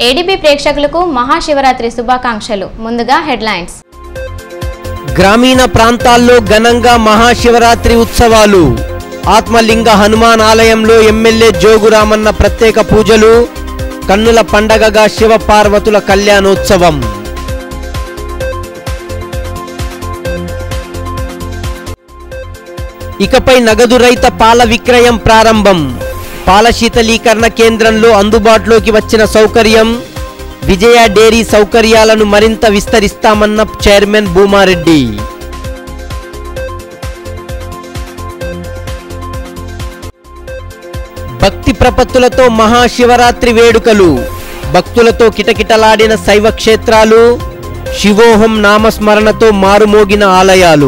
ADB ప్రేక్షకులకు మహాశివరాత్రి శుభాకాంక్షలు. ముందుగా హెడ్లైన్స్. గ్రామీణ ప్రాంతాల్లో ఘనంగా మహాశివరాత్రి ఉత్సవాలు. ఆత్మలింగ హనుమాన్ ఆలయంలో ఎమ్మెల్యే జోగురామన్న ప్రత్యేక పూజలు. కన్నుల పండగగా శివ పార్వతుల కళ్యాణోత్సవం. ఇకపై నగదు రహిత పాల విక్రయం ప్రారంభం. పాల శీతలీకరణ కేంద్రంలో అందుబాటులోకి వచ్చిన సౌకర్యం. విజయ డైరీ సౌకర్యాలను మరింత విస్తరిస్తామన్న చైర్మన్ భూమారెడ్డి. భక్తి ప్రపత్తులతో మహాశివరాత్రి వేడుకలు. భక్తులతో కిటకిటలాడిన శైవ క్షేత్రాలు. శివోహం నామస్మరణతో మారుమోగిన ఆలయాలు.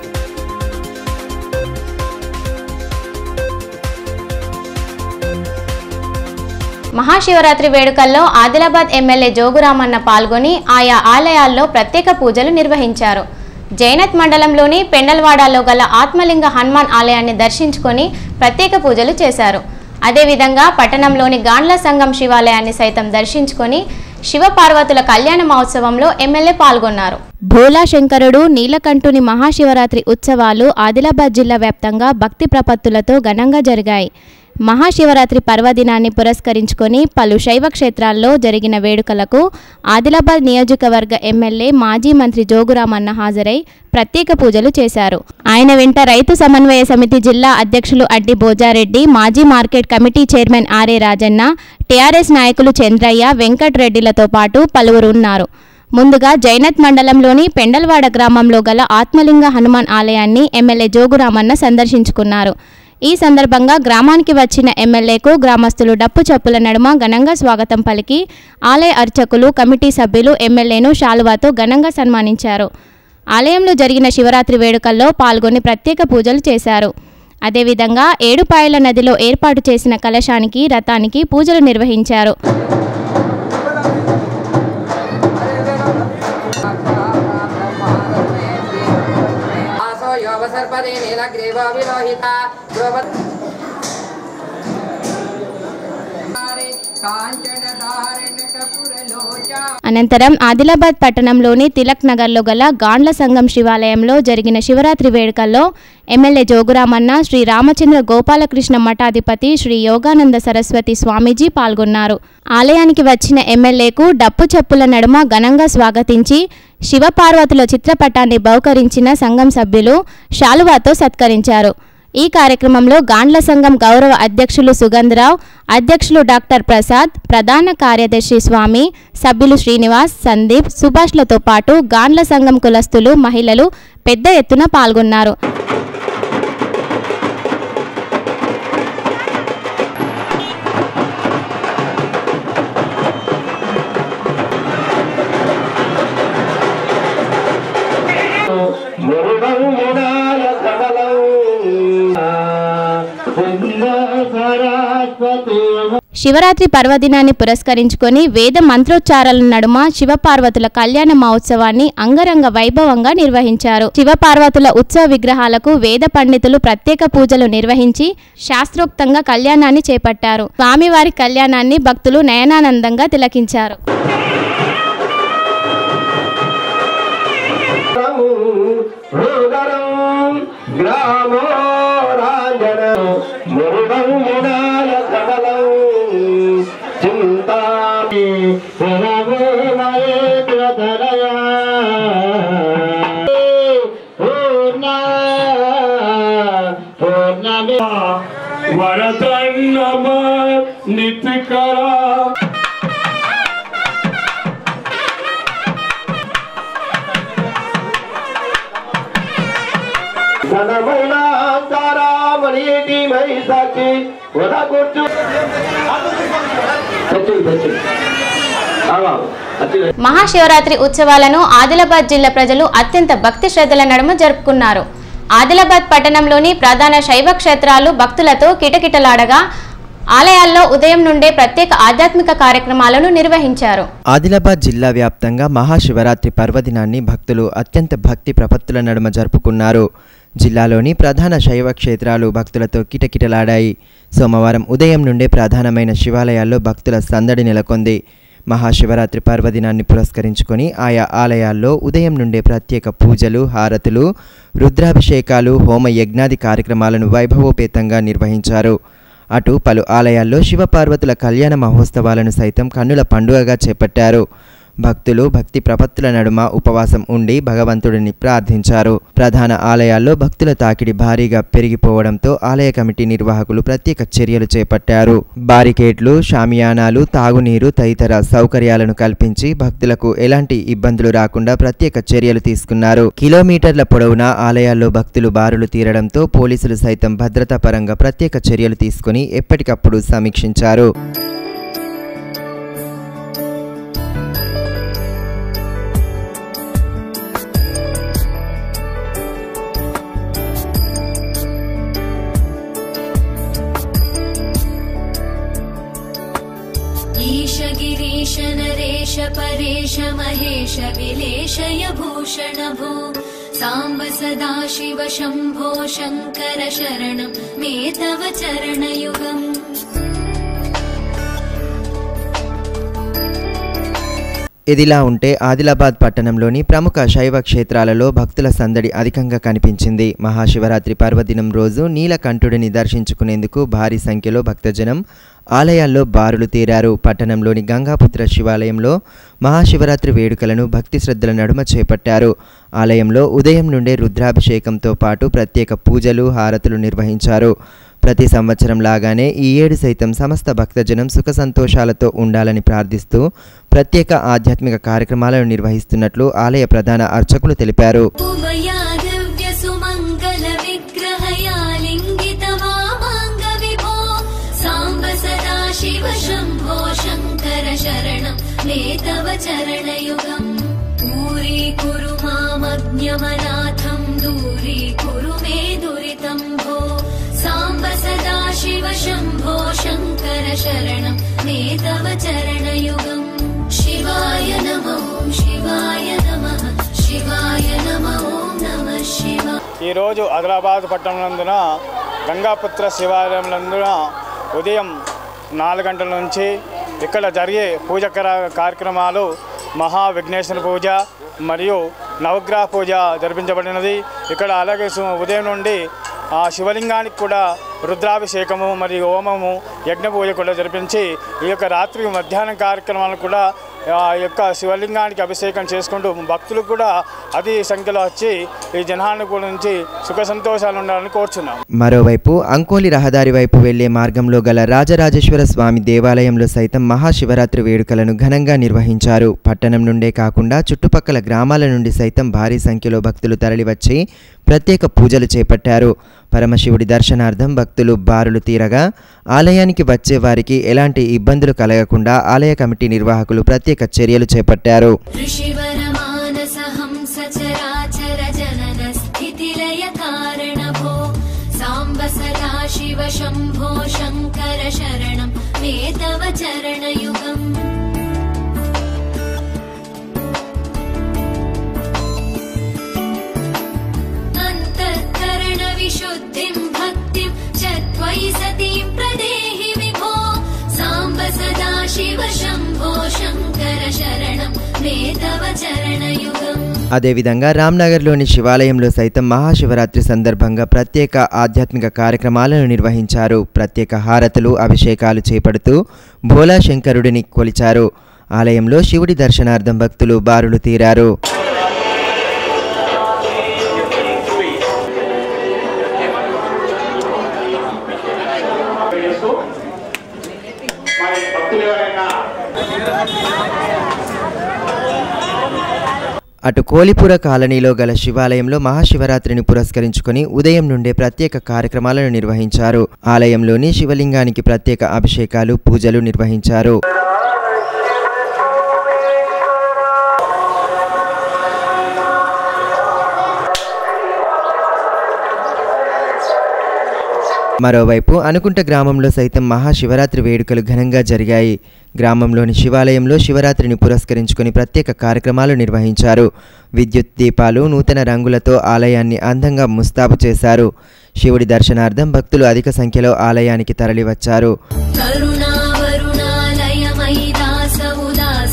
మహాశివరాత్రి వేడుకల్లో ఆదిలాబాద్ ఎమ్మెల్యే జోగురామన్న పాల్గొని ఆయా ఆలయాల్లో ప్రత్యేక పూజలు నిర్వహించారు. జైనత్ మండలంలోని పెండల్వాడలో గల ఆత్మలింగ హనుమాన్ ఆలయాన్ని దర్శించుకొని ప్రత్యేక పూజలు చేశారు. అదేవిధంగా పట్టణంలోని గాండ్ల సంఘం శివాలయాన్ని సైతం దర్శించుకొని శివపార్వతుల కళ్యాణ మహోత్సవంలో ఎమ్మెల్యే పాల్గొన్నారు. భోలా శంకరుడు నీలకంఠుని మహాశివరాత్రి ఉత్సవాలు ఆదిలాబాద్ జిల్లా వ్యాప్తంగా భక్తి ప్రపత్తులతో ఘనంగా జరిగాయి. మహాశివరాత్రి పర్వదినాన్ని పురస్కరించుకొని పలు శైవ క్షేత్రాల్లో జరిగిన వేడుకలకు ఆదిలాబాద్ నియోజకవర్గ ఎమ్మెల్యే మాజీ మంత్రి జోగురామన్న హాజరై ప్రత్యేక పూజలు చేశారు. ఆయన వెంట రైతు సమన్వయ సమితి జిల్లా అధ్యక్షులు అడ్డి భోజారెడ్డి, మాజీ market committee chairman R A Rajanna, TRS నాయకులు చంద్రయ్య, వెంకట్రెడ్డిలతో పాటు పలువురు ఉన్నారు. ముందుగా జైనత్ మండలంలోని పెండల్వాడ గ్రామంలో గల ఆత్మలింగ హనుమాన్ ఆలయాన్ని ఎమ్మెల్యే జోగురామన్న సందర్శించుకున్నారు. ఈ సందర్భంగా గ్రామానికి వచ్చిన ఎమ్మెల్యేకు గ్రామస్తులు డప్పు చప్పుల నడుమ ఘనంగా స్వాగతం పలికి ఆలయ అర్చకులు, కమిటీ సభ్యులు ఎమ్మెల్యేను శాలువాతో ఘనంగా సన్మానించారు. ఆలయంలో జరిగిన శివరాత్రి వేడుకల్లో పాల్గొని ప్రత్యేక పూజలు చేశారు. అదేవిధంగా ఏడుపాయల నదిలో ఏర్పాటు చేసిన కలశానికి, రథానికి పూజలు నిర్వహించారు. అనంతరం ఆదిలాబాద్ పట్టణంలోని తిలక్ నగర్లో గల గాండ్ల సంఘం శివాలయంలో జరిగిన శివరాత్రి వేడుకల్లో ఎమ్మెల్యే జోగురామన్న, శ్రీ రామచంద్ర గోపాలకృష్ణ మఠాధిపతి శ్రీ యోగానంద సరస్వతి స్వామీజీ పాల్గొన్నారు. ఆలయానికి వచ్చిన ఎమ్మెల్యేకు డప్పు చప్పుల నడుమ ఘనంగా స్వాగతించి శివపార్వతుల చిత్రపటాన్ని బహుకరించిన సంఘం సభ్యులు శాలువాతో సత్కరించారు. ఈ కార్యక్రమంలో గాండ్ల సంఘం గౌరవ అధ్యక్షులు సుగంధరావు, అధ్యక్షులు డాక్టర్ ప్రసాద్, ప్రధాన కార్యదర్శి స్వామి, సభ్యులు శ్రీనివాస్, సందీప్, సుభాష్లతో పాటు గాండ్ల సంఘం కులస్తులు, మహిళలు పెద్ద ఎత్తున పాల్గొన్నారు. శివరాత్రి పర్వదినాన్ని పురస్కరించుకొని వేద మంత్రోచ్చారాల నడుమ శివపార్వతుల కళ్యాణ మహోత్సవాన్ని అంగరంగ వైభవంగా నిర్వహించారు. శివపార్వతుల ఉత్సవ విగ్రహాలకు వేద పండితులు ప్రత్యేక పూజలు నిర్వహించి శాస్త్రోక్తంగా కళ్యాణాన్ని చేపట్టారు. స్వామివారి కళ్యాణాన్ని భక్తులు నయనానందంగా తిలకించారు. మహాశివరాత్రి ఉత్సవాలను ఆదిలాబాద్ జిల్లా ప్రజలు అత్యంత భక్తి శ్రద్ధల నడుమ జరుపుకున్నారు. ఆదిలాబాద్ పట్టణంలోని ప్రధాన శైవ క్షేత్రాలు భక్తులతో కిటకిటలాడగా ఆలయాల్లో ఉదయం నుండే ప్రత్యేక ఆధ్యాత్మిక కార్యక్రమాలను నిర్వహించారు. ఆదిలాబాద్ జిల్లా వ్యాప్తంగా మహాశివరాత్రి పర్వదినాన్ని భక్తులు అత్యంత భక్తి ప్రపత్తుల నడుమ జరుపుకున్నారు. జిల్లాలోని ప్రధాన శైవ క్షేత్రాలు భక్తులతో కిటకిటలాడాయి. సోమవారం ఉదయం నుండే ప్రధానమైన శివాలయాల్లో భక్తుల సందడి నెలకొంది. మహాశివరాత్రి పర్వదినాన్ని పురస్కరించుకొని ఆయా ఆలయాల్లో ఉదయం నుండే ప్రత్యేక పూజలు, హారతులు, రుద్రాభిషేకాలు, హోమ యజ్ఞాది కార్యక్రమాలను వైభవోపేతంగా నిర్వహించారు. అటు పలు ఆలయాల్లో శివపార్వతుల కళ్యాణ మహోత్సవాలను సైతం కన్నుల పండుగగా చేపట్టారు. భక్తులు భక్తి ప్రపత్తుల నడుమ ఉపవాసం ఉండి భగవంతుడిని ప్రార్థించారు. ప్రధాన ఆలయాల్లో భక్తుల తాకిడి భారీగా పెరిగిపోవడంతో ఆలయ కమిటీ నిర్వాహకులు ప్రత్యేక చర్యలు చేపట్టారు. బారికేడ్లు, షామియానాలు, తాగునీరు తదితర సౌకర్యాలను కల్పించి భక్తులకు ఎలాంటి ఇబ్బందులు రాకుండా ప్రత్యేక చర్యలు తీసుకున్నారు. కిలోమీటర్ల పొడవునా ఆలయాల్లో భక్తులు బారులు తీరడంతో పోలీసులు సైతం భద్రతా పరంగా ప్రత్యేక చర్యలు తీసుకుని ఎప్పటికప్పుడు సమీక్షించారు. ईश नरेश परेश महेश विलेशय भूषण भो सांब सदाशिव शंभो शंकर शरणं मे तव चरणयुगम्। ఇదిలా ఉంటే ఆదిలాబాద్ పట్టణంలోని ప్రముఖ శైవ క్షేత్రాలలో భక్తుల సందడి అధికంగా కనిపించింది. మహాశివరాత్రి పర్వదినం రోజు నీలకంఠుడిని దర్శించుకునేందుకు భారీ సంఖ్యలో భక్తజనం ఆలయాల్లో బారులు తీరారు. పట్టణంలోని గంగాపుత్ర శివాలయంలో మహాశివరాత్రి వేడుకలను భక్తి శ్రద్ధల నడుమ చేపట్టారు. ఆలయంలో ఉదయం నుండే రుద్రాభిషేకంతో పాటు ప్రత్యేక పూజలు, హారతులు నిర్వహించారు. ప్రతి సంవత్సరం లాగానే ఈ ఏడు సైతం సమస్త భక్తజనం సుఖ సంతోషాలతో ఉండాలని ప్రార్థిస్తూ ప్రత్యేక ఆధ్యాత్మిక కార్యక్రమాలను నిర్వహిస్తున్నట్లు ఆలయ ప్రధాన అర్చకులు తెలిపారు. शिव शंभो शंकर शरणं मे तव चरणयुगम्। शिवाय नमः शिवाय नमः शिवाय नमः नमः शिवाय। ఈ రోజు ఆదిలాబాద్ పట్టణంలోన గంగాపుత్ర శివాలయంలోన ఉదయం 4 గంటల నుంచి ఇక్కడ జరిగే పూజ కార్యక్రమాలు మహా విఘ్నేశ్వర పూజ మరియు నవగ్రహ పూజ జరిపించబడినది. ఇక్కడ అలాగే ఉదయం నుండి ఆ శివలింగానికి కూడా రుద్రాభిషేకము మరియు హోమము యజ్ఞ పూజ కూడా జరిపించి ఈ యొక్క రాత్రి మధ్యాహ్నం కార్యక్రమాలను కూడా ఆ యొక్క శివలింగానికి అభిషేకం చేసుకుంటూ భక్తులు కూడా అతి సంఖ్యలో వచ్చి ఈ జనాన్ని గురించి సుఖ సంతోషాలు ఉండాలని కోరుచున్నాం. మరోవైపు అంకోలి రహదారి వైపు వెళ్లే మార్గంలో గల రాజరాజేశ్వర స్వామి దేవాలయంలో సైతం మహాశివరాత్రి వేడుకలను ఘనంగా నిర్వహించారు. పట్టణం నుండే కాకుండా చుట్టుపక్కల గ్రామాల నుండి సైతం భారీ సంఖ్యలో భక్తులు తరలివచ్చి ప్రత్యేక పూజలు చేపట్టారు. పరమశివుడి దర్శనార్థం భక్తులు బారులు తీరగా ఆలయానికి వచ్చే వారికి ఎలాంటి ఇబ్బందులు కలగకుండా ఆలయ కమిటీ నిర్వాహకులు ప్రత్యేక చర్యలు చేపట్టారు. शिव शंभो शंकर शरणं मे तव चरणयुगम्। अंतःकरण विशुद्धिं भक्तिं च त्वयि सतीं प्रदेहि विभो सांब सदा शिव शंभो शंकर शरणं मे तव चरणयुगम्। అదేవిధంగా రామ్నగర్లోని శివాలయంలో సైతం మహాశివరాత్రి సందర్భంగా ప్రత్యేక ఆధ్యాత్మిక కార్యక్రమాలను నిర్వహించారు. ప్రత్యేక హారతులు, అభిషేకాలు చేపడుతూ భోలా శంకరుడిని కొలిచారు. ఆలయంలో శివుడి దర్శనార్థం భక్తులు బారులు తీరారు. అటు కోలిపుర కాలనీలో గల శివాలయంలో మహాశివరాత్రిని పురస్కరించుకొని ఉదయం నుండే ప్రత్యేక కార్యక్రమాలను నిర్వహించారు. ఆలయంలోని శివలింగానికి ప్రత్యేక అభిషేకాలు, పూజలు నిర్వహించారు. మరోవైపు అనుకుంట గ్రామంలో సైతం మహాశివరాత్రి వేడుకలు ఘనంగా జరిగాయి. గ్రామంలోని శివాలయంలో శివరాత్రిని పురస్కరించుకొని ప్రత్యేక కార్యక్రమాలు నిర్వహించారు. విద్యుత్ దీపాలు, నూతన రంగులతో ఆలయాన్ని అందంగా ముస్తాబు చేశారు. శివుడి దర్శనార్థం భక్తులు అధిక సంఖ్యలో ఆలయానికి తరలివచ్చారు. కరుణా వరుణాలయమై దాస ఉదాస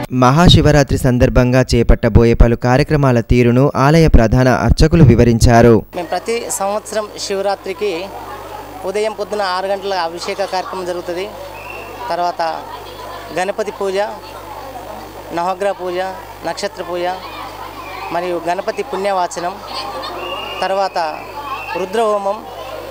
మహాశివరాత్రి సందర్భంగా చేపట్టబోయే పలు కార్యక్రమాల తీరును ఆలయ ప్రధాన అర్చకులు వివరించారు. మేము ప్రతి సంవత్సరం శివరాత్రికి ఉదయం పొద్దున 6 గంటల అభిషేక కార్యక్రమం జరుగుతుంది. తర్వాత గణపతి పూజ, నవగ్రహ పూజ, నక్షత్ర పూజ మరియు గణపతి పుణ్యవాచనం, తర్వాత రుద్రహోమం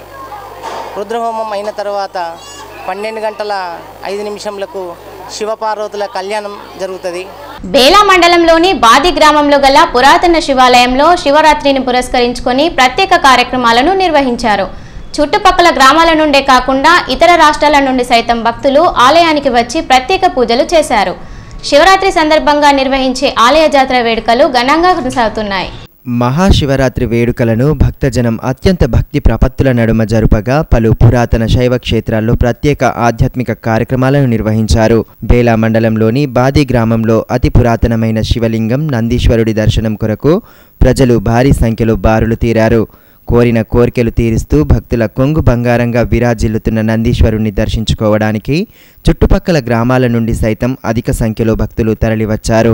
అయిన తర్వాత 12 గంటల 5 నిమిషంలకు శివపార్వతుల కళ్యాణం జరుగుతుంది. బేలా మండలంలోని బాది గ్రామంలో గల పురాతన శివాలయంలో శివరాత్రిని పురస్కరించుకొని ప్రత్యేక కార్యక్రమాలను నిర్వహించారు. చుట్టుపక్కల గ్రామాల నుండే కాకుండా ఇతర రాష్ట్రాల నుండి సైతం భక్తులు ఆలయానికి వచ్చి ప్రత్యేక పూజలు చేశారు. శివరాత్రి సందర్భంగా నిర్వహించే ఆలయ జాతర వేడుకలు ఘనంగా కొనసాగుతున్నాయి. మహాశివరాత్రి వేడుకలను భక్తజనం అత్యంత భక్తి ప్రపత్తుల నడుమ జరుపగా పలు పురాతన శైవ క్షేత్రాల్లో ప్రత్యేక ఆధ్యాత్మిక కార్యక్రమాలను నిర్వహించారు. బేలా మండలంలోని బాది గ్రామంలో అతి పురాతనమైన శివలింగం నందీశ్వరుడి దర్శనం కొరకు ప్రజలు భారీ సంఖ్యలో బారులు తీరారు. కోరిన కోరికలు తీరుస్తూ భక్తుల కొంగు బంగారంగా విరాజిల్లుతున్న నందీశ్వరుణ్ణి దర్శించుకోవడానికి చుట్టుపక్కల గ్రామాల నుండి సైతం అధిక సంఖ్యలో భక్తులు తరలివచ్చారు.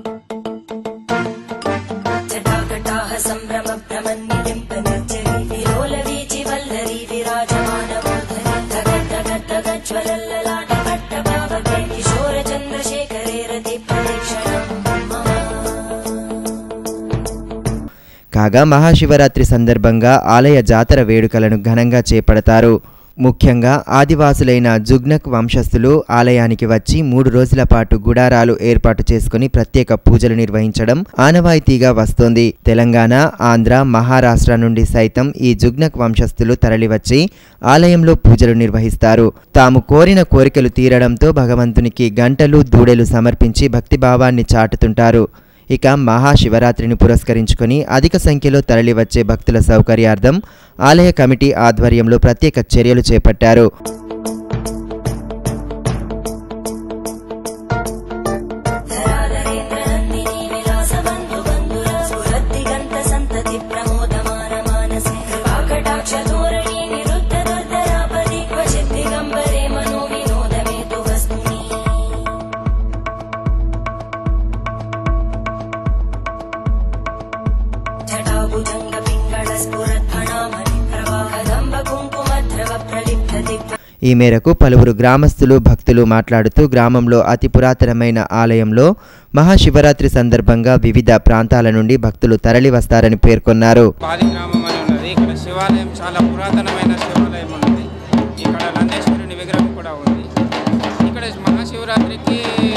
కాగా మహాశివరాత్రి సందర్భంగా ఆలయ జాతర వేడుకలను ఘనంగా చేపడతారు. ముఖ్యంగా ఆదివాసులైన జుగ్నక్ వంశస్థులు ఆలయానికి వచ్చి 3 రోజుల పాటు గుడారాలు ఏర్పాటు చేసుకుని ప్రత్యేక పూజలు నిర్వహించడం ఆనవాయితీగా వస్తోంది. తెలంగాణ, ఆంధ్ర, మహారాష్ట్ర నుండి సైతం ఈ జుగ్నక్ వంశస్థులు తరలివచ్చి ఆలయంలో పూజలు నిర్వహిస్తారు. తాము కోరిన కోరికలు తీరడంతో భగవంతునికి గంటలు, దూడెలు సమర్పించి భక్తిభావాన్ని చాటుతుంటారు. ఇక మహాశివరాత్రిని పురస్కరించుకొని అధిక సంఖ్యలో తరలివచ్చే భక్తుల సౌకర్యార్థం ఆలయ కమిటీ ఆధ్వర్యంలో ప్రత్యేక చర్యలు చేపట్టారు. ఈ మేరకు పలువురు గ్రామస్తులు, భక్తులు మాట్లాడుతూ గ్రామంలో అతి పురాతనమైన ఆలయంలో మహాశివరాత్రి సందర్భంగా వివిధ ప్రాంతాల నుండి భక్తులు తరలి వస్తారని పేర్కొన్నారు. ఇక్కడ శివాలయం చాలా పురాతనమైన శివాలయం ఉన్నది. ఇక్కడ నందేశ్వరుని విగ్రహం కూడా ఉంది. ఇక్కడ మహాశివరాత్రికి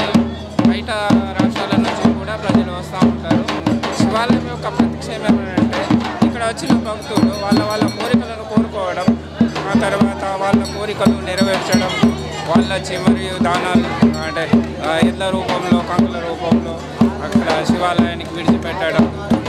బయట రాష్ట్రాల నుంచి కూడా ప్రజలు వస్తూ ఉంటారు. శివాలయం యొక్క ప్రత్యక్షం ఏమంటే ఇక్కడ వచ్చిన భక్తులు వాళ్ళ కోరికలను కోరుకోవడం, ఆ తర్వాత వాళ్ళ కోరికలు నెరవేర్చడం, వాళ్ళ మరియు దానాలు అంటే ఎడ్ల రూపంలో, కంకుల రూపంలో అక్కడ శివాలయానికి విడిచిపెట్టడం.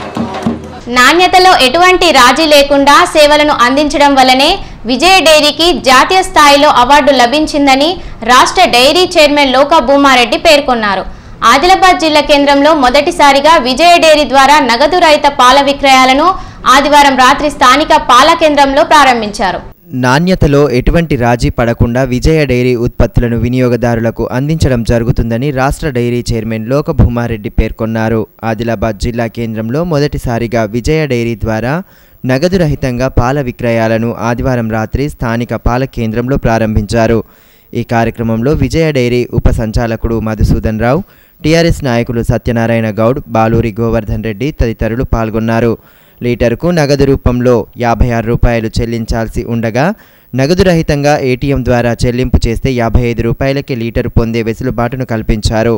నాణ్యతలో ఎటువంటి రాజీ లేకుండా సేవలను అందించడం వల్లనే విజయ డైరీకి జాతీయ స్థాయిలో అవార్డు లభించిందని రాష్ట్ర డైరీ చైర్మన్ లోకా భూమారెడ్డి పేర్కొన్నారు. ఆదిలాబాద్ జిల్లా కేంద్రంలో మొదటిసారిగా విజయ డైరీ ద్వారా నగదు రహిత పాల విక్రయాలను ఆదివారం రాత్రి స్థానిక పాల కేంద్రంలో ప్రారంభించారు. నాణ్యతలో ఎటువంటి రాజీ పడకుండా విజయ డైరీ ఉత్పత్తులను వినియోగదారులకు అందించడం జరుగుతుందని రాష్ట్ర డైరీ చైర్మన్ లోక భూమారెడ్డి పేర్కొన్నారు. ఆదిలాబాద్ జిల్లా కేంద్రంలో మొదటిసారిగా విజయ డైరీ ద్వారా నగదు రహితంగా పాల విక్రయాలను ఆదివారం రాత్రి స్థానిక పాల కేంద్రంలో ప్రారంభించారు. ఈ కార్యక్రమంలో విజయ డైరీ ఉప సంచాలకుడు మధుసూదన్ రావు, టీఆర్ఎస్ నాయకులు సత్యనారాయణ గౌడ్, బాలూరి గోవర్ధన్ రెడ్డి తదితరులు పాల్గొన్నారు. లీటరుకు నగదు రూపంలో 56 రూపాయలు చెల్లించాల్సి ఉండగా నగదు రహితంగా ఏటీఎం ద్వారా చెల్లింపు చేస్తే 55 రూపాయలకి లీటరు పొందే వెసులుబాటును కల్పించారు.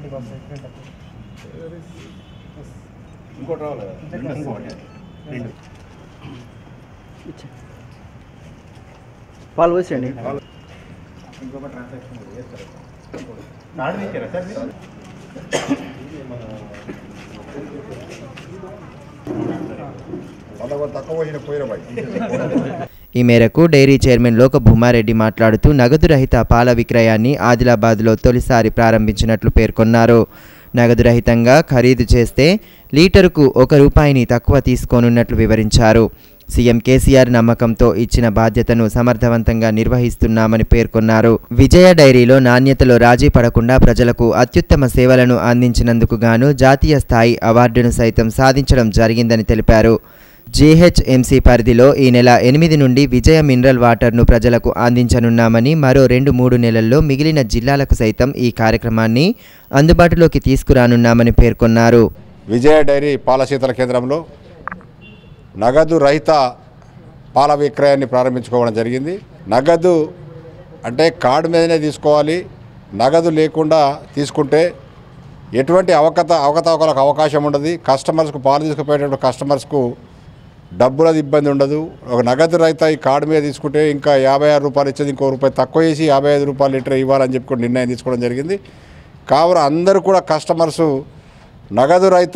ఈ మేరకు డైరీ చైర్మన్ లోక భూమారెడ్డి మాట్లాడుతూ నగదు రహిత పాల విక్రయాన్ని ఆదిలాబాద్లో తొలిసారి ప్రారంభించినట్లు పేర్కొన్నారు. నగదు రహితంగా ఖరీదు చేస్తే లీటరుకు 1 రూపాయిని తక్కువ తీసుకోనున్నట్లు వివరించారు. సీఎం కేసీఆర్ నమ్మకంతో ఇచ్చిన బాధ్యతను సమర్థవంతంగా నిర్వహిస్తున్నామని పేర్కొన్నారు. విజయ డైరీలో నాణ్యతలో రాజీ పడకుండా ప్రజలకు అత్యుత్తమ సేవలను అందించినందుకు గాను జాతీయ స్థాయి అవార్డును సైతం సాధించడం జరిగిందని తెలిపారు. జీహెచ్ఎంసీ పరిధిలో ఈ నెల 8 నుండి విజయ మినరల్ వాటర్ను ప్రజలకు అందించనున్నామని, మరో 2-3 నెలల్లో మిగిలిన జిల్లాలకు సైతం ఈ కార్యక్రమాన్ని అందుబాటులోకి తీసుకురానున్నామని పేర్కొన్నారు. విజయ డైరీ పాల శీతల కేంద్రంలో నగదు రహిత పాల విక్రయాన్ని ప్రారంభించుకోవడం జరిగింది. నగదు అంటే కార్డు మీదనే తీసుకోవాలి. నగదు లేకుండా తీసుకుంటే ఎటువంటి అవకతవకలకు అవకాశం ఉండదు. కస్టమర్స్కు పాలు తీసుకుపోయేటప్పుడు కస్టమర్స్కు డబ్బులది ఇబ్బంది ఉండదు. ఒక నగదు రహిత ఈ కార్డు మీద తీసుకుంటే ఇంకా 56 రూపాయలు ఇచ్చేది ఇంకో రూపాయి తక్కువ చేసి 55 రూపాయలు లీటర్ ఇవ్వాలని చెప్పి కూడా నిర్ణయం తీసుకోవడం జరిగింది. కావున అందరూ కూడా కస్టమర్సు నగదు రహిత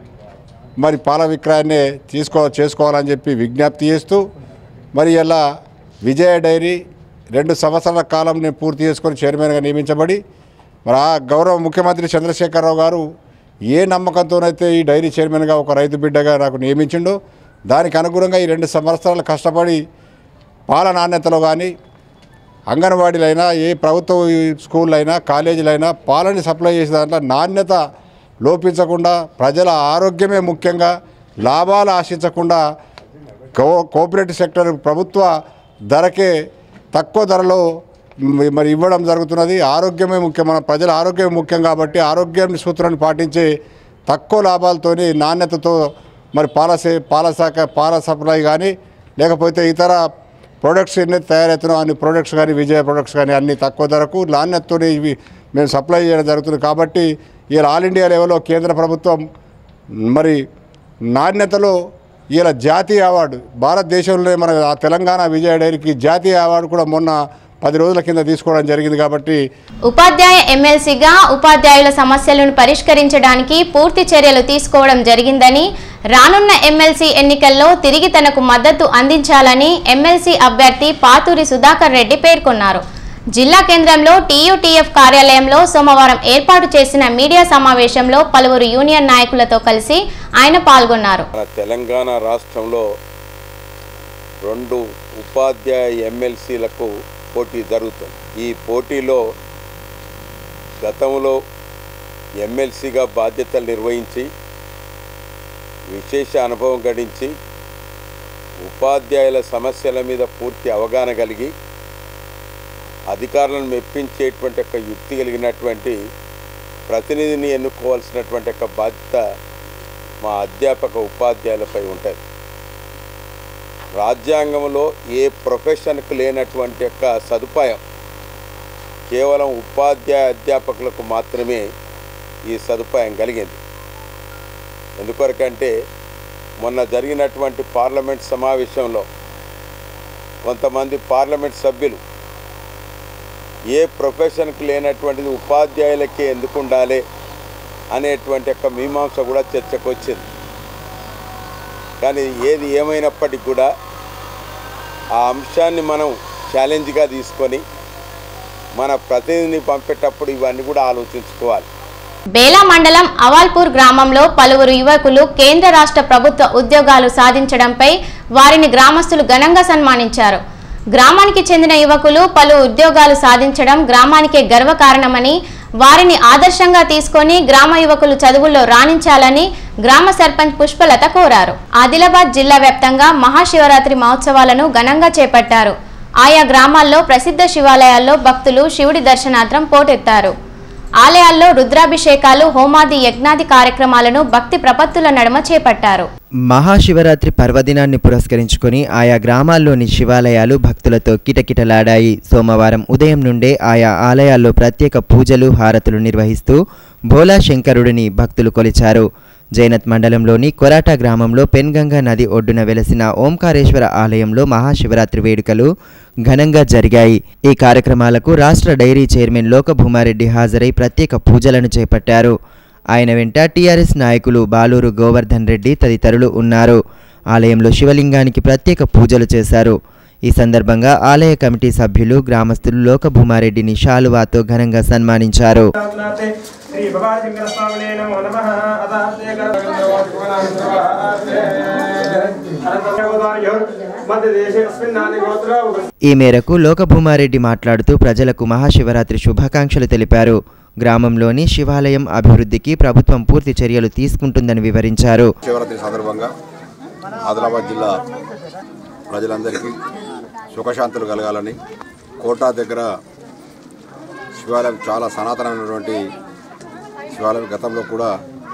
మరి పాల విక్రయాన్ని చేసుకోవాలని చెప్పి విజ్ఞప్తి చేస్తూ, మరి ఇలా విజయ డైరీ 2 సంవత్సరాల కాలం నేను పూర్తి చేసుకొని చైర్మన్గా నియమించబడి, మరి ఆ గౌరవ ముఖ్యమంత్రి చంద్రశేఖరరావు గారు ఏ నమ్మకంతోనైతే ఈ డైరీ చైర్మన్గా ఒక రైతు బిడ్డగా నాకు నియమించిండో దానికి అనుగుణంగా ఈ 2 సంవత్సరాలు కష్టపడి పాల నాణ్యతలో కానీ అంగన్వాడీలైనా ఏ ప్రభుత్వ స్కూళ్ళైనా కాలేజీలైనా పాలని సప్లై చేసే దాంట్లో నాణ్యత లోపించకుండా ప్రజల ఆరోగ్యమే ముఖ్యంగా లాభాలు ఆశించకుండా కోఆపరేటివ్ సెక్టర్ ప్రభుత్వ ధరకే తక్కువ ధరలో మరి ఇవ్వడం జరుగుతున్నది. ఆరోగ్యమే ముఖ్యం, మన ప్రజల ఆరోగ్యమే ముఖ్యం కాబట్టి ఆరోగ్యం సూత్రాన్ని పాటించి తక్కువ లాభాలతోని నాణ్యతతో మరి పాల సప్లై కానీ లేకపోతే ఇతర ప్రొడక్ట్స్ ఎన్ని తయారవుతున్నాయో అన్ని ప్రొడక్ట్స్ కానీ విజయ ప్రొడక్ట్స్ కానీ అన్ని తక్కువ ధరకు నాణ్యతతో ఇవి మేము సప్లై చేయడం జరుగుతుంది. కాబట్టి ఇలా ఆల్ ఇండియా లెవెల్లో కేంద్ర ప్రభుత్వం మరి నాణ్యతలో ఇలా జాతీయ అవార్డు భారతదేశంలో మన తెలంగాణ విజయ డైరీకి జాతీయ అవార్డు కూడా మొన్న 10 రోజుల కింద తీసుకోవడం జరిగింది. కాబట్టి ఉపాధ్యాయ ఎమ్మెల్సీగా ఉపాధ్యాయుల సమస్యలను పరిష్కరించడానికి పూర్తి చర్యలు తీసుకోవడం జరిగిందని, రానున్న ఎమ్మెల్సీ ఎన్నికల్లో తిరిగి తనకు మద్దతు అందించాలని ఎమ్మెల్సీ అభ్యర్థి పాతూరి సుధాకర్ రెడ్డి పేర్కొన్నారు. జిల్లా కేంద్రంలో టీయూటీఎఫ్ కార్యాలయంలో సోమవారం ఏర్పాటు చేసిన మీడియా సమావేశంలో పలువురు యూనియన్ నాయకులతో కలిసి ఆయన పాల్గొన్నారు. తెలంగాణ రాష్ట్రంలో 2 ఉపాధ్యాయ ఎమ్మెల్సీలకు పోటీ జరుగుతుంది. ఈ పోటీలో గతంలో ఎమ్మెల్సీగా బాధ్యతలు నిర్వహించి విశేష అనుభవం గడించి ఉపాధ్యాయుల సమస్యల మీద పూర్తి అవగాహన కలిగి అధికారులను మెప్పించేటువంటి ఒక యుక్తి కలిగినటువంటి ప్రతినిధిని ఎన్నుకోవాల్సినటువంటి ఒక బాధ్యత మా అధ్యాపక ఉపాధ్యాయులపై ఉంటుంది. రాజ్యాంగంలో ఏ ప్రొఫెషన్కు లేనటువంటి యొక్క సదుపాయం కేవలం ఉపాధ్యాయ అధ్యాపకులకు మాత్రమే ఈ సదుపాయం కలిగింది. ఎందుకొరకంటే మొన్న జరిగినటువంటి పార్లమెంట్ సమావేశంలో కొంతమంది పార్లమెంట్ సభ్యులు ఏ ప్రొఫెషన్కి లేనటువంటిది ఉపాధ్యాయులకే ఎందుకు ఉండాలి అనేటువంటి యొక్క మీమాంస కూడా చర్చకు వచ్చింది. కానీ ఏది ఏమైనప్పటికీ కూడా ఆ అంశాన్ని మనం ఛాలెంజ్గా తీసుకొని మన ప్రతినిధిని పంపేటప్పుడు ఇవన్నీ కూడా ఆలోచించుకోవాలి. బేలా మండలం అవాల్పూర్ గ్రామంలో పలువురు యువకులు కేంద్ర రాష్ట్ర ప్రభుత్వ ఉద్యోగాలు సాధించడంపై వారిని గ్రామస్తులు ఘనంగా సన్మానించారు. గ్రామానికి చెందిన యువకులు పలు ఉద్యోగాలు సాధించడం గ్రామానికే గర్వకారణమని, వారిని ఆదర్శంగా తీసుకొని గ్రామ యువకులు చదువుల్లో రాణించాలని గ్రామ సర్పంచ్ పుష్పలత కోరారు. ఆదిలాబాద్ జిల్లా వ్యాప్తంగా మహాశివరాత్రి మహోత్సవాలను ఘనంగా చేపట్టారు. ఆయా గ్రామాల్లో ప్రసిద్ధ శివాలయాల్లో భక్తులు శివుడి దర్శనార్థం పోటెత్తారు. ఆలయాల్లో రుద్రాభిషేకాలు, హోమాది, యజ్ఞాది కార్యక్రమాలను భక్తి ప్రపత్తుల నడుమ చేపట్టారు. మహాశివరాత్రి పర్వదినాన్ని పురస్కరించుకొని ఆయా గ్రామాల్లోని శివాలయాలు భక్తులతో కిటకిటలాడాయి. సోమవారం ఉదయం నుండే ఆయా ఆలయాల్లో ప్రత్యేక పూజలు, హారతులు నిర్వహిస్తూ భోలా శంకరుడిని భక్తులు కొలిచారు. జైనత్ మండలంలోని కొరాటా గ్రామంలో పెన్గంగా నది ఒడ్డున వెలసిన ఓంకారేశ్వర ఆలయంలో మహాశివరాత్రి వేడుకలు ఘనంగా జరిగాయి. ఈ కార్యక్రమాలకు రాష్ట్ర డైరీ చైర్మన్ లోకభూమారెడ్డి హాజరై ప్రత్యేక పూజలను చేపట్టారు. ఆయన వెంట టీఆర్ఎస్ నాయకులు బాలూరు గోవర్ధన్ రెడ్డి తదితరులు ఉన్నారు. ఆలయంలో శివలింగానికి ప్రత్యేక పూజలు చేశారు. ఈ సందర్భంగా ఆలయ కమిటీ సభ్యులు, గ్రామస్తులు లోకభూమారెడ్డిని శాలువాతో ఘనంగా సన్మానించారు. श्री भगवान शंकर स्वामिने नमो नमः। ఈ మేరకు లోకభూమారెడ్డి మాట్లాడుతూ ప్రజలకు మహాశివరాత్రి శుభాకాంక్షలు తెలిపారు. గ్రామంలోని శివాలయం అభివృద్ధికి ప్రభుత్వం పూర్తి చర్యలు తీసుకుంటుందని వివరించారు. శివరాత్రి సందర్భంగా ఆదిలాబాద్ జిల్లా ప్రజలందరికీ సుఖశాంతులు కలగాలని కోటా దగ్గర శివాలయం చాలా సనాతనమైనటువంటి శివాలయం గతంలో కూడా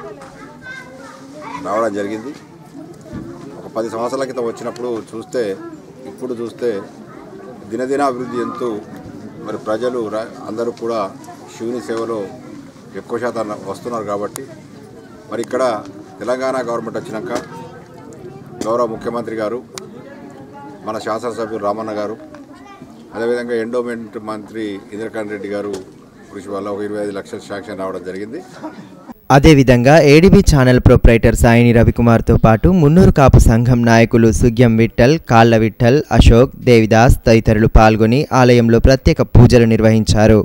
రావడం జరిగింది. ఒక 10 సంవత్సరాల క్రితం వచ్చినప్పుడు ఇప్పుడు చూస్తే దినదిన అభివృద్ధి ఎంతో మరి ప్రజలు అందరూ కూడా శివుని సేవలో ఎక్కువ శాతం వస్తున్నారు. కాబట్టి మరి ఇక్కడ తెలంగాణ గవర్నమెంట్ వచ్చినాక గౌరవ ముఖ్యమంత్రి గారు, మన శాసనసభ్యులు రామన్న గారు, అదేవిధంగా ఎండోమెంట్ మంత్రి ఇంద్రకరణ్ రెడ్డి గారు కృషి వల్ల ఒక 25 లక్షల శాంక్షన్ రావడం జరిగింది. అదేవిధంగా ఏడీబీ ఛానల్ ప్రొప్రైటర్ సాయిని రవికుమార్తో పాటు మున్నూరు కాపు సంఘం నాయకులు సుగ్యం విఠల్, కాళ్ళ విఠల్, అశోక్, దేవిదాస్ తదితరులు పాల్గొని ఆలయంలో ప్రత్యేక పూజలు నిర్వహించారు.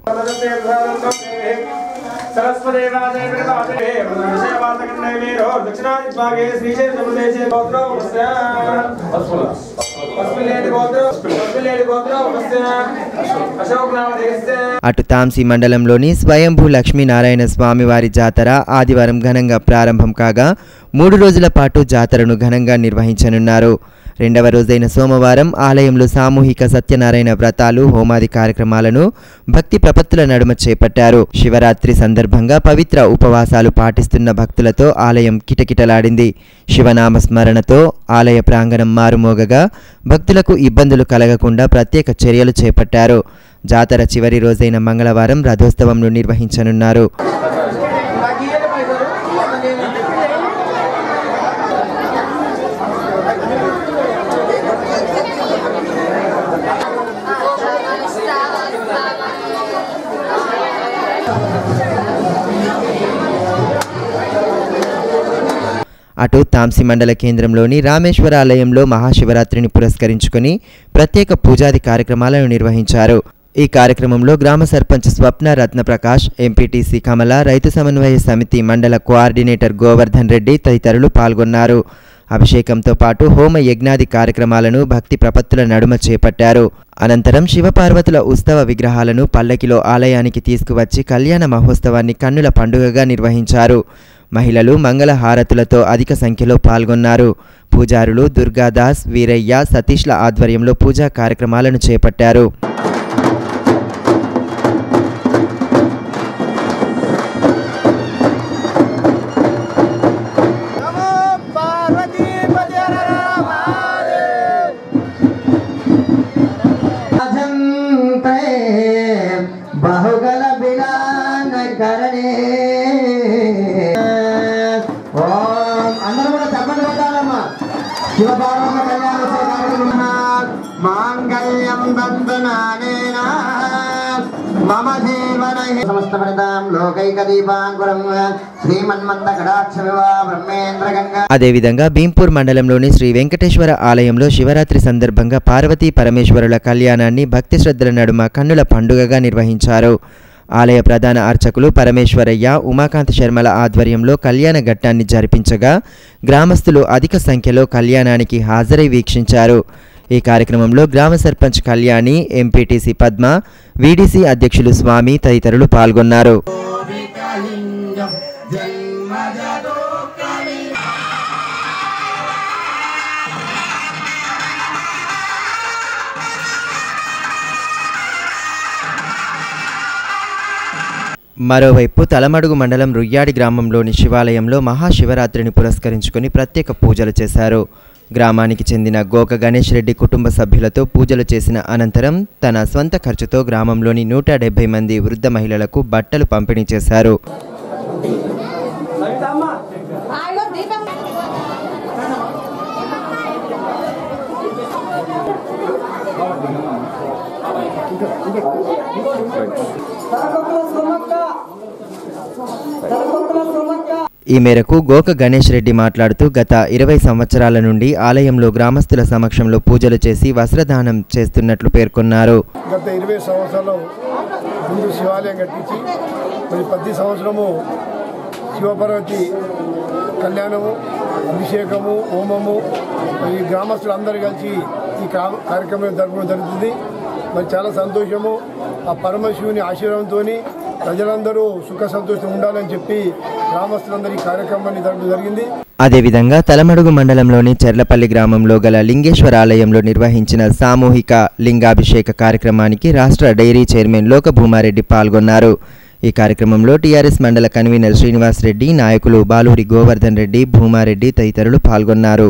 అటు తాంసీ మండలంలోని స్వయంభూ లక్ష్మీనారాయణ స్వామివారి జాతర ఆదివారం ఘనంగా ప్రారంభం కాగా 3 రోజుల పాటు జాతరను ఘనంగా నిర్వహించనున్నారు. 2వ రోజైన సోమవారం ఆలయంలో సామూహిక సత్యనారాయణ వ్రతాలు, హోమాది కార్యక్రమాలను భక్తి ప్రపత్తుల నడుమ చేపట్టారు. శివరాత్రి సందర్భంగా పవిత్ర ఉపవాసాలు పాటిస్తున్న భక్తులతో ఆలయం కిటకిటలాడింది. శివనామ స్మరణతో ఆలయ ప్రాంగణం మారుమోగగా భక్తులకు ఇబ్బందులు కలగకుండా ప్రత్యేక చర్యలు చేపట్టారు. జాతర చివరి రోజైన మంగళవారం రథోత్సవంను నిర్వహించనున్నారు. అటు తాంసీ మండల కేంద్రంలోని రామేశ్వర ఆలయంలో మహాశివరాత్రిని పురస్కరించుకుని ప్రత్యేక పూజాది కార్యక్రమాలను నిర్వహించారు. ఈ కార్యక్రమంలో గ్రామ సర్పంచ్ స్వప్న రత్నప్రకాష్, ఎంపీటీసీ కమల, రైతు సమన్వయ సమితి మండల కోఆర్డినేటర్ గోవర్ధన్ రెడ్డి తదితరులు పాల్గొన్నారు. అభిషేకంతో పాటు హోమ యజ్ఞాది కార్యక్రమాలను భక్తి ప్రపత్తుల నడుమ చేపట్టారు. అనంతరం శివపార్వతుల ఉత్సవ విగ్రహాలను పల్లకిలో ఆలయానికి తీసుకువచ్చి కళ్యాణ మహోత్సవాన్ని కన్నుల పండుగగా నిర్వహించారు. మహిళలు మంగళ హారతులతో అధిక సంఖ్యలో పాల్గొన్నారు. పూజారులు దుర్గాదాస్, వీరయ్య, సతీష్ల ఆధ్వర్యంలో పూజా కార్యక్రమాలను చేపట్టారు. అదేవిధంగా భీంపూర్ మండలంలోని శ్రీ వెంకటేశ్వర ఆలయంలో శివరాత్రి సందర్భంగా పార్వతీ పరమేశ్వరుల కళ్యాణాన్ని భక్తి శ్రద్ధల నడుమ కన్నుల పండుగగా నిర్వహించారు. ఆలయ ప్రధాన అర్చకులు పరమేశ్వరయ్య, ఉమాకాంత్ శర్మల ఆధ్వర్యంలో కళ్యాణ ఘట్టాన్ని జరిపించగా గ్రామస్తులు అధిక సంఖ్యలో కళ్యాణానికి హాజరై వీక్షించారు. ఈ కార్యక్రమంలో గ్రామ సర్పంచ్ కళ్యాణి, ఎంపీటీసీ పద్మ, వీడీసీ అధ్యక్షులు స్వామి తదితరులు పాల్గొన్నారు. మరోవైపు తలమడుగు మండలం రుయ్యాడి గ్రామంలోని శివాలయంలో మహాశివరాత్రిని పురస్కరించుకొని ప్రత్యేక పూజలు చేశారు. గ్రామానికి చెందిన గోక గణేష్ రెడ్డి కుటుంబ సభ్యులతో పూజలు చేసిన అనంతరం తన స్వంత ఖర్చుతో గ్రామంలోని 170 మంది వృద్ధ మహిళలకు బట్టలు పంపిణీ చేశారు. ఈ మేరకు గోక గణేష్ రెడ్డి మాట్లాడుతూ గత 20 సంవత్సరాల నుండి ఆలయంలో గ్రామస్తుల సమక్షంలో పూజలు చేసి వస్త్రదానం చేస్తున్నట్లు పేర్కొన్నారు. గత 20 సంవత్సరాలు ముందు శివాలయం కట్టించి మరి ప్రతి సంవత్సరము శివపార్వతి కళ్యాణము, అభిషేకము, హోమము ఈ గ్రామస్తులందరూ కలిసి ఈ కార్యక్రమం జరపడం జరుగుతుంది. మరి చాలా సంతోషము. ఆ పరమశివుని ఆశీర్వాదంతో ప్రజలందరూ సుఖ సంతోషం ఉండాలని చెప్పి గ్రామస్తులందరూ ఈ కార్యక్రమాన్ని జరపడం జరిగింది. అదేవిధంగా తలమడుగు మండలంలోని చెర్లపల్లి గ్రామంలో గల లింగేశ్వర ఆలయంలో నిర్వహించిన సామూహిక లింగాభిషేక కార్యక్రమానికి రాష్ట్ర డైరీ చైర్మన్ లోక భూమారెడ్డి పాల్గొన్నారు. ఈ కార్యక్రమంలో టీఆర్ఎస్ మండల కన్వీనర్ శ్రీనివాస్ రెడ్డి, నాయకులు బాలూరి గోవర్ధన్ రెడ్డి, భూమారెడ్డి తదితరులు పాల్గొన్నారు.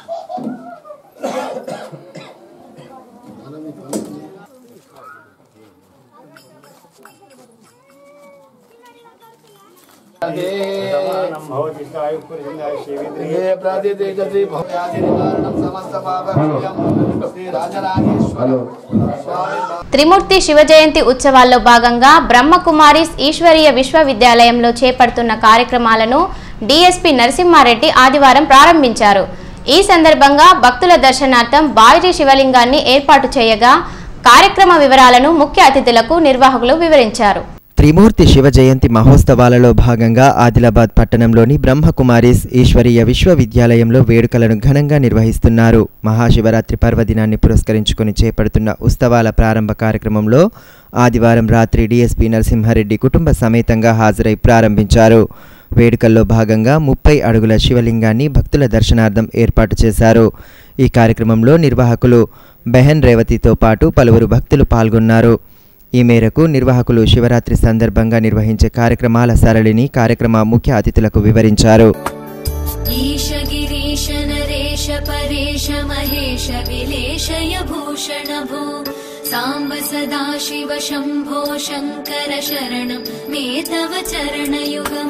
త్రిమూర్తి శివ జయంతి ఉత్సవాల్లో భాగంగా బ్రహ్మకుమారీస్ ఈశ్వరీయ విశ్వవిద్యాలయంలో చేపడుతున్న కార్యక్రమాలను డీఎస్పీ నరసింహారెడ్డి ఆదివారం ప్రారంభించారు. ఈ సందర్భంగా భక్తుల దర్శనార్థం భారీ శివలింగాన్ని ఏర్పాటు చేయగా కార్యక్రమ వివరాలను ముఖ్య అతిథులకు నిర్వాహకులు వివరించారు. త్రిమూర్తి శివ జయంతి మహోత్సవాలలో భాగంగా ఆదిలాబాద్ పట్టణంలోని బ్రహ్మకుమారీస్ ఈశ్వరీయ విశ్వవిద్యాలయంలో వేడుకలను ఘనంగా నిర్వహిస్తున్నారు. మహాశివరాత్రి పర్వదినాన్ని పురస్కరించుకుని చేపడుతున్న ఉత్సవాల ప్రారంభ కార్యక్రమంలో ఆదివారం రాత్రి డీఎస్పీ నరసింహారెడ్డి కుటుంబ సమేతంగా హాజరై ప్రారంభించారు. వేడుకల్లో భాగంగా 30 అడుగుల శివలింగాన్ని భక్తుల దర్శనార్థం ఏర్పాటు చేశారు. ఈ కార్యక్రమంలో నిర్వాహకులు బెహన్ రేవతితో పాటు పలువురు భక్తులు పాల్గొన్నారు. ఈ మేరకు నిర్వాహకులు శివరాత్రి సందర్భంగా నిర్వహించే కార్యక్రమాల సరళిని కార్యక్రమ ముఖ్య అతిథులకు వివరించారు. ఈశ గిరీశ నరేశ పరేశ మహేశ విలేశయ భూషణ భూ సాంబ సదాశివ శంభో శంకర శరణం మే తవ చరణయుగం.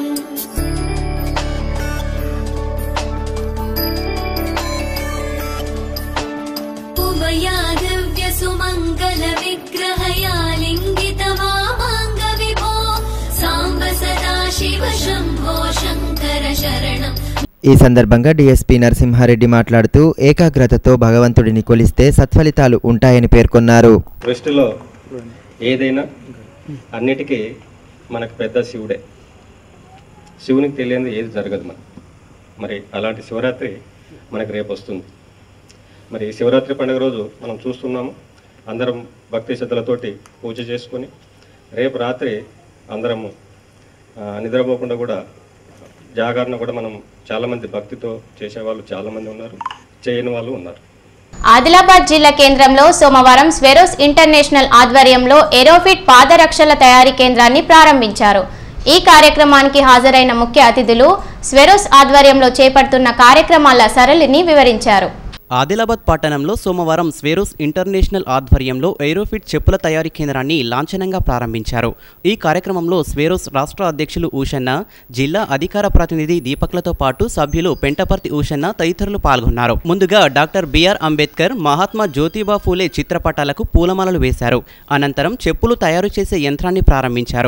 ఉమయా దివ్య సుమంగళ విగ్రహయా లింగిత వామాంగ విభో సాంబ సదాశివ శంభో శంకర శరణం. ఈ సందర్భంగా డీఎస్పీ నరసింహారెడ్డి మాట్లాడుతూ ఏకాగ్రతతో భగవంతుడిని కొలిస్తే సత్ఫలితాలు ఉంటాయని పేర్కొన్నారు. సృష్టిలో ఏదైనా అన్నిటికీ మనకు పెద్ద శివుడే. శివునికి తెలియని ఏది జరగదు మరి అలాంటి శివరాత్రి మనకు రేపు వస్తుంది. మరి శివరాత్రి పండుగ రోజు మనం చూస్తున్నాము, అందరం భక్తి శ్రద్ధలతోటి పూజ చేసుకొని రేపు రాత్రి అందరము నిద్రపోకుండా కూడా జాగరణ కూడా మనం చాలామంది భక్తితో చేసేవాళ్ళు చాలామంది ఉన్నారు, చేయని వాళ్ళు ఉన్నారు. ఆదిలాబాద్ జిల్లా కేంద్రంలో సోమవారం స్వెరోస్ ఇంటర్నేషనల్ ఆధ్వర్యంలో ఏరోఫిట్ పాదరక్షల తయారీ కేంద్రాన్ని ప్రారంభించారు. ఈ కార్యక్రమానికి హాజరైన ముఖ్య అతిథులు స్వెరోస్ ఆధ్వర్యంలో చేపడుతున్న కార్యక్రమాల సరళిని వివరించారు. ఆదిలాబాద్ పట్టణంలో సోమవారం స్వెరోస్ ఇంటర్నేషనల్ ఆధ్వర్యంలో ఏరోఫిట్ చెప్పుల తయారీ కేంద్రాన్ని లాంఛనంగా ప్రారంభించారు. ఈ కార్యక్రమంలో స్వెరోస్ రాష్ట్ర అధ్యక్షులు ఊషన్న, జిల్లా అధికార ప్రతినిధి దీపక్లతో పాటు సభ్యులు పెంటపర్తి ఊషన్న తదితరులు పాల్గొన్నారు. ముందుగా డాక్టర్ బిఆర్ అంబేద్కర్, మహాత్మా జ్యోతిబా ఫూలే చిత్రపటాలకు పూలమాలలు వేశారు. అనంతరం చెప్పులు తయారు చేసే యంత్రాన్ని ప్రారంభించారు.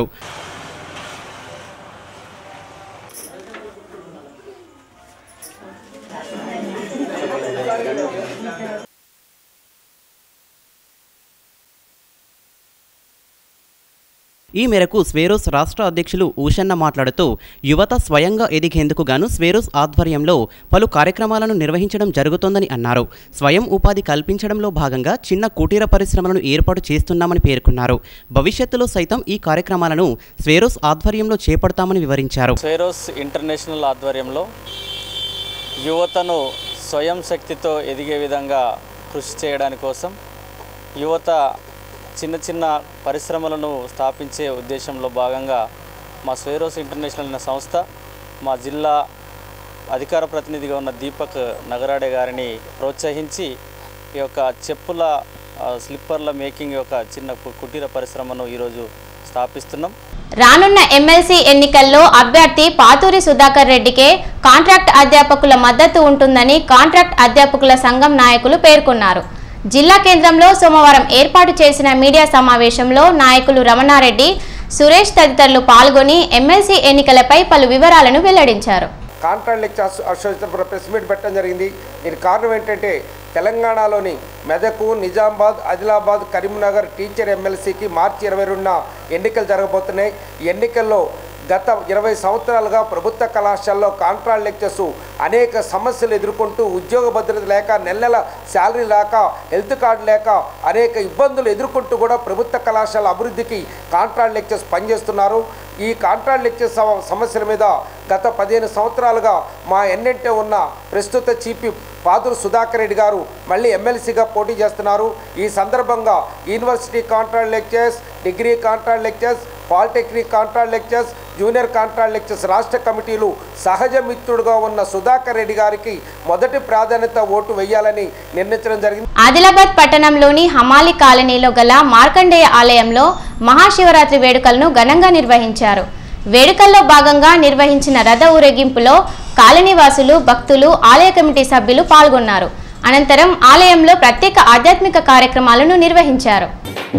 ఈ మేరకు స్వెరోస్ రాష్ట్ర అధ్యక్షులు ఊషన్న మాట్లాడుతూ యువత స్వయంగా ఎదిగేందుకు గాను స్వెరోస్ ఆధ్వర్యంలో పలు కార్యక్రమాలను నిర్వహించడం జరుగుతోందని అన్నారు. స్వయం ఉపాధి కల్పించడంలో భాగంగా చిన్న కుటీర పరిశ్రమలను ఏర్పాటు చేస్తున్నామని పేర్కొన్నారు. భవిష్యత్తులో సైతం ఈ కార్యక్రమాలను స్వెరోస్ ఆధ్వర్యంలో చేపడతామని వివరించారు. స్వెరోస్ ఇంటర్నేషనల్ ఆధ్వర్యంలో యువతను స్వయం శక్తితో ఎదిగే విధంగా కృషి చేయడానికి కోసం యువత చిన్న చిన్న పరిశ్రమలను స్థాపించే ఉద్దేశంలో భాగంగా మా స్వెరోస్ ఇంటర్నేషనల్ అనే సంస్థ మా జిల్లా అధికార ప్రతినిధిగా ఉన్న దీపక్ నగరాడే గారిని ప్రోత్సహించి ఈ యొక్క చెప్పుల స్లిప్పర్ల మేకింగ్ యొక్క చిన్న కుటీర పరిశ్రమను ఈరోజు స్థాపిస్తున్నాం. రానున్న ఎమ్మెల్సీ ఎన్నికల్లో అభ్యర్థి పాతూరి సుధాకర్ రెడ్డికే కాంట్రాక్ట్ అధ్యాపకుల మద్దతు ఉంటుందని కాంట్రాక్ట్ అధ్యాపకుల సంఘం నాయకులు పేర్కొన్నారు. జిల్లా కేంద్రంలో సోమవారం ఏర్పాటు చేసిన మీడియా సమావేశంలో నాయకులు రమణారెడ్డి సురేష్ తదితరులు పాల్గొని ఎమ్మెల్సీ ఎన్నికలపై పలు వివరాలను వెల్లడించారు. Contract lectures association press meet పెట్టడం జరిగింది. దీనికి కారణం ఏంటంటే తెలంగాణలోని మెదక్, నిజామాబాద్, ఆదిలాబాద్, కరీంనగర్ టీచర్ ఎమ్మెల్సీకి మార్చి 22న ఎన్నికలు జరగబోతున్నాయి. ఈ ఎన్నికల్లో గత 20 సంవత్సరాలుగా ప్రభుత్వ కళాశాలలో కాంట్రాక్ట్ లెక్చర్స్ అనేక సమస్యలు ఎదుర్కొంటూ ఉద్యోగ భద్రత లేక, నెల శాలరీ లేక, హెల్త్ కార్డు లేక అనేక ఇబ్బందులు ఎదుర్కొంటూ కూడా ప్రభుత్వ కళాశాల అభివృద్ధికి కాంట్రాక్ట్ లెక్చర్స్ పనిచేస్తున్నారు. ఈ కాంట్రాక్ట్ లెక్చర్స్ సమస్యల మీద గత 15 సంవత్సరాలుగా మా ఎన్నంటే ఉన్న ప్రస్తుత చీఫ్ పాదురు సుధాకర్ రెడ్డి గారు మళ్ళీ ఎమ్మెల్సీగా పోటీ చేస్తున్నారు. ఈ సందర్భంగా university contract lectures, degree contract lectures, polytechnic contract lectures, junior contract lectures రాష్ట్ర కమిటీలు సహజ మిత్రుడుగా ఉన్న సుధాకర్ రెడ్డి గారికి మొదటి ప్రాధాన్యత ఓటు వేయాలని నిర్ణయించడం జరిగింది. ఆదిలాబాద్ పట్టణంలోని హమాలి కాలనీలో గల మార్కండేయ ఆలయంలో మహాశివరాత్రి వేడుకలను ఘనంగా నిర్వహించారు. వేడుకల్లో భాగంగా నిర్వహించిన రథ ఊరేగింపులో కాలనీవాసులు, భక్తులు, ఆలయ కమిటీ సభ్యులు పాల్గొన్నారు. అనంతరం ఆలయంలో ప్రత్యేక ఆధ్యాత్మిక కార్యక్రమాలను నిర్వహించారు.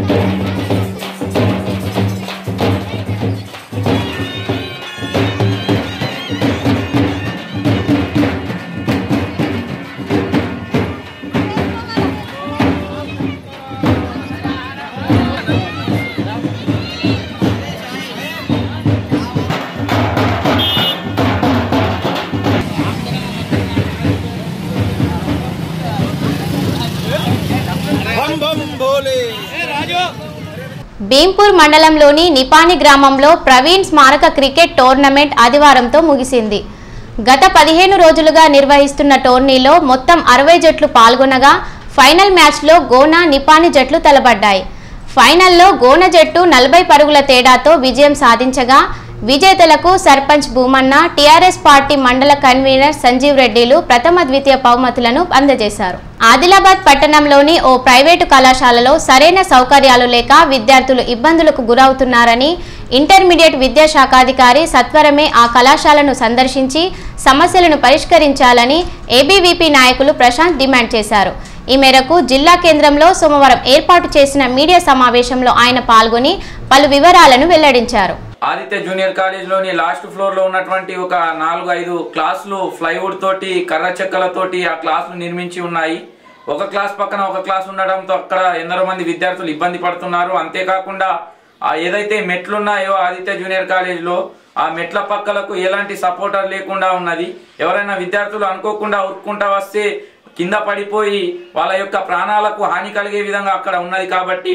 భీంపూర్ మండలంలోని నిపాని గ్రామంలో ప్రవీణ్ స్మారక క్రికెట్ టోర్నమెంట్ ఆదివారంతో ముగిసింది. గత 15 రోజులుగా నిర్వహిస్తున్న టోర్నీలో మొత్తం 60 జట్లు పాల్గొనగా ఫైనల్ మ్యాచ్లో గోనా, నిపాని జట్లు తలపడ్డాయి. ఫైనల్లో గోన జట్టు 40 పరుగుల తేడాతో విజయం సాధించగా విజేతలకు సర్పంచ్ భూమన్న, టీఆర్ఎస్ పార్టీ మండల కన్వీనర్ సంజీవ్ రెడ్డిలు ప్రథమ, ద్వితీయ బహుమతులను అందజేశారు. ఆదిలాబాద్ పట్టణంలోని ఓ ప్రైవేటు కళాశాలలో సరైన సౌకర్యాలు లేక విద్యార్థులు ఇబ్బందులకు గురవుతున్నారని ఇంటర్మీడియట్ విద్యాశాఖాధికారి సత్వరమే ఆ కళాశాలను సందర్శించి సమస్యలను పరిష్కరించాలని ఏబీవీపీ నాయకులు ప్రశాంత్ డిమాండ్ చేశారు. ఈ మేరకు జిల్లా కేంద్రంలో సోమవారం ఏర్పాటు చేసిన మీడియా సమావేశంలో ఆయన పాల్గొని పలు వివరాలను వెల్లడించారు. ఆదిత్య జూనియర్ కాలేజ్లోని లాస్ట్ ఫ్లోర్లో ఉన్నటువంటి ఒక 4-5 క్లాసులు ప్లైవుడ్ తోటి, కర్ర చెక్కలతోటి ఆ క్లాసులు నిర్మించి ఉన్నాయి. ఒక క్లాస్ పక్కన ఒక క్లాస్ ఉండడంతో అక్కడ ఎందరో మంది విద్యార్థులు ఇబ్బంది పడుతున్నారు. అంతేకాకుండా ఏదైతే మెట్లున్నాయో ఆదిత్య జూనియర్ కాలేజ్లో ఆ మెట్ల పక్కలకు ఎలాంటి సపోర్టర్ లేకుండా ఉన్నది. ఎవరైనా విద్యార్థులు అనుకోకుండా ఉరుక్కుంటా వస్తే కింద పడిపోయి వాళ్ళ యొక్క ప్రాణాలకు హాని కలిగే విధంగా అక్కడ ఉన్నది. కాబట్టి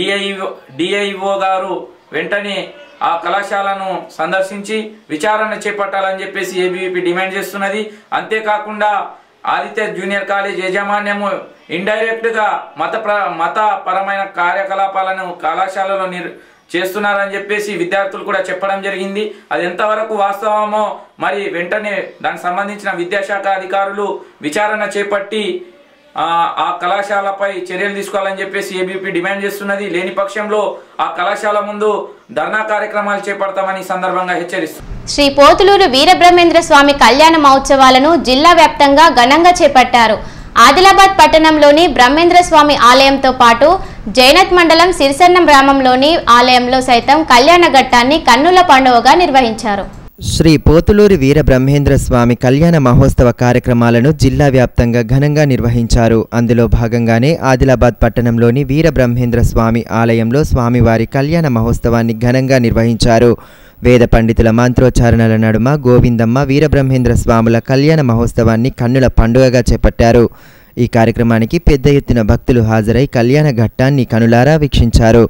డిఐఓ గారు వెంటనే ఆ కళాశాలను సందర్శించి విచారణ చేపట్టాలని చెప్పేసి ఏబీవీపీ డిమాండ్ చేస్తున్నది. అంతేకాకుండా ఆదిత్య జూనియర్ కాలేజ్ యాజమాన్యము ఇండైరెక్ట్ గా మతపరమైన కార్యకలాపాలను కళాశాలలో చేస్తున్నారని చెప్పేసి విద్యార్థులు కూడా చెప్పడం జరిగింది. అది ఎంతవరకు వాస్తవమో మరి వెంటనే దానికి సంబంధించిన విద్యాశాఖ అధికారులు విచారణ చేపట్టి ఆ కళాశాలపై చర్యలు తీసుకోవాలని చెప్పేసి ఏబీవీపీ డిమాండ్ చేస్తున్నది. లేని పక్షంలో ఆ కళాశాల ముందు ధర్నా కార్యక్రమాలు చేపడతామని సందర్భంగా హెచ్చరిస్తుంది. శ్రీ పోతులూరు వీరబ్రహ్మేంద్ర స్వామి కళ్యాణ మహోత్సవాలను జిల్లా వ్యాప్తంగా ఘనంగా చేపట్టారు. ఆదిలాబాద్ పట్టణంలోని బ్రహ్మేంద్ర స్వామి ఆలయంతో పాటు జైనత్ మండలం సిరిసన్నం గ్రామంలోని ఆలయంలో సైతం కళ్యాణ ఘట్టాన్ని కన్నుల పండువగా నిర్వహించారు. శ్రీ పోతులూరి వీరబ్రహ్మేంద్ర స్వామి కళ్యాణ మహోత్సవ కార్యక్రమాలను జిల్లా వ్యాప్తంగా ఘనంగా నిర్వహించారు. అందులో భాగంగానే ఆదిలాబాద్ పట్టణంలోని వీరబ్రహ్మేంద్ర స్వామి ఆలయంలో స్వామివారి కళ్యాణ మహోత్సవాన్ని ఘనంగా నిర్వహించారు. వేద పండితుల మంత్రోచ్చారణల నడుమ గోవిందమ్మ వీరబ్రహ్మేంద్ర స్వాముల కళ్యాణ మహోత్సవాన్ని కన్నుల పండుగగా చేపట్టారు. ఈ కార్యక్రమానికి పెద్ద ఎత్తున భక్తులు హాజరై కళ్యాణ ఘట్టాన్ని కనులారా వీక్షించారు.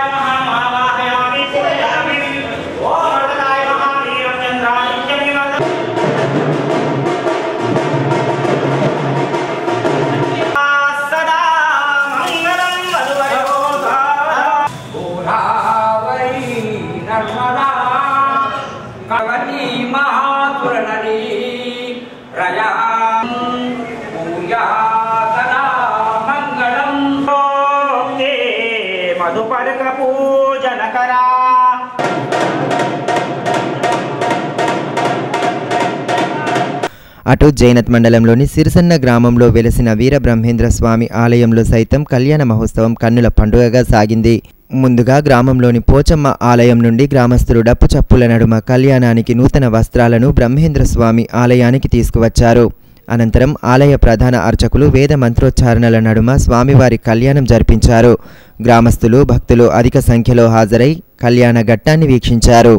అటు జైనత్ మండలంలోని సిరిసన్న గ్రామంలో వెలసిన వీరబ్రహ్మేంద్ర స్వామి ఆలయంలో సైతం కళ్యాణ మహోత్సవం కన్నుల పండుగగా సాగింది. ముందుగా గ్రామంలోని పోచమ్మ ఆలయం నుండి గ్రామస్తులు డప్పు చప్పుల నడుమ కళ్యాణానికి నూతన వస్త్రాలను బ్రహ్మేంద్ర స్వామి ఆలయానికి తీసుకువచ్చారు. అనంతరం ఆలయ ప్రధాన అర్చకులు వేద మంత్రోచ్చారణల నడుమ స్వామివారి కళ్యాణం జరిపించారు. గ్రామస్తులు భక్తులు అధిక సంఖ్యలో హాజరై కళ్యాణ ఘట్టాన్ని వీక్షించారు.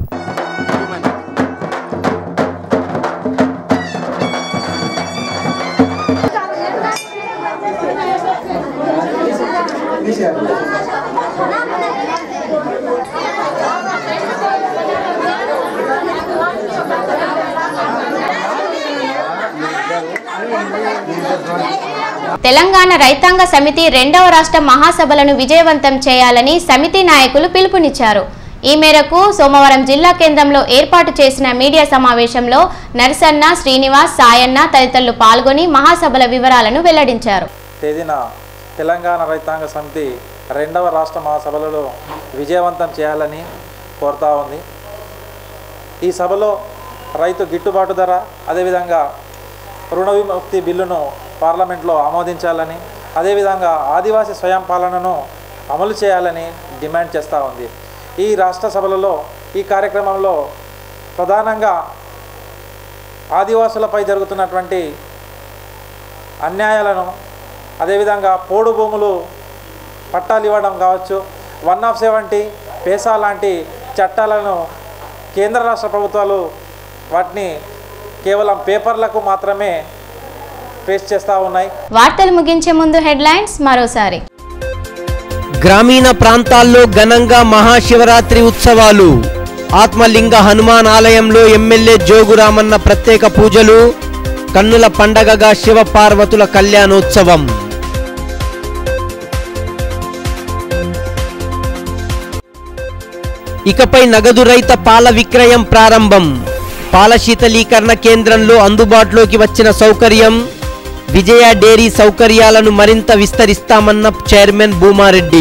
తెలంగాణ రైతాంగ సమితి 2వ రాష్ట్ర మహాసభలను విజయవంతం చేయాలని సమితి నాయకులు పిలుపునిచ్చారు. ఈ మేరకు సోమవారం జిల్లా కేంద్రంలో ఏర్పాటు చేసిన మీడియా సమావేశంలో నర్సన్న, శ్రీనివాస్, సాయన్న తదితరులు పాల్గొని మహాసభల వివరాలను వెల్లడించారు. తేదీన తెలంగాణ రైతాంగ సమితి 2వ రాష్ట్ర మహాసభలలో విజయవంతం చేయాలని కోరుతా ఉంది. ఈ సభలో రైతు గిట్టుబాటు ధర, అదేవిధంగా రుణ విముక్తి బిల్లును పార్లమెంట్లో ఆమోదించాలని, అదేవిధంగా ఆదివాసీ స్వయం పాలనను అమలు చేయాలని డిమాండ్ చేస్తూ ఉంది. ఈ రాష్ట్ర సభలలో ఈ కార్యక్రమంలో ప్రధానంగా ఆదివాసులపై జరుగుతున్నటువంటి అన్యాయాలను, అదేవిధంగా పోడు భూములు పట్టాలు ఇవ్వడం కావచ్చు, 170 పేసా లాంటి చట్టాలను కేంద్ర రాష్ట్ర ప్రభుత్వాలు వాటిని కేవలం పేపర్లకు మాత్రమే ఫేస్ చేస్తూ ఉన్నాయి. వార్తలు ముగించే ముందు హెడ్లైన్స్ మరోసారి. గ్రామీణ ప్రాంతాల్లో ఘనంగా మహాశివరాత్రి ఉత్సవాలు. ఆత్మలింగ హనుమాన్ ఆలయంలో ఎమ్మెల్యే జోగురామన్న ప్రత్యేక పూజలు. కన్నుల పండగగా శివ పార్వతుల కళ్యాణోత్సవం. ఇకపై నగదు రహిత పాల విక్రయం ప్రారంభం. పాల శీతలీకరణ కేంద్రంలో అందుబాటులోకి వచ్చిన సౌకర్యం. విజయ డైరీ సౌకర్యాలను మరింత విస్తరిస్తామన్న చైర్మన్ భూమారెడ్డి.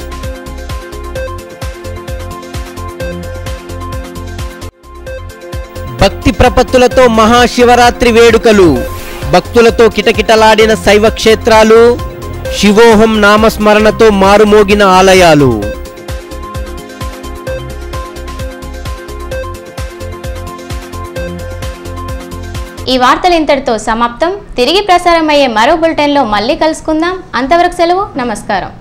భక్తి ప్రపత్తులతో మహాశివరాత్రి వేడుకలు. భక్తులతో కిటకిటలాడిన శైవ క్షేత్రాలు. శివోహం నామస్మరణతో మారుమోగిన ఆలయాలు. ఈ వార్తలు ఇంతటితో సమాప్తం. తిరిగి ప్రసారమయ్యే మరో బులెటిన్లో మళ్ళీ కలుసుకుందాం. అంతవరకు సెలవు. నమస్కారం.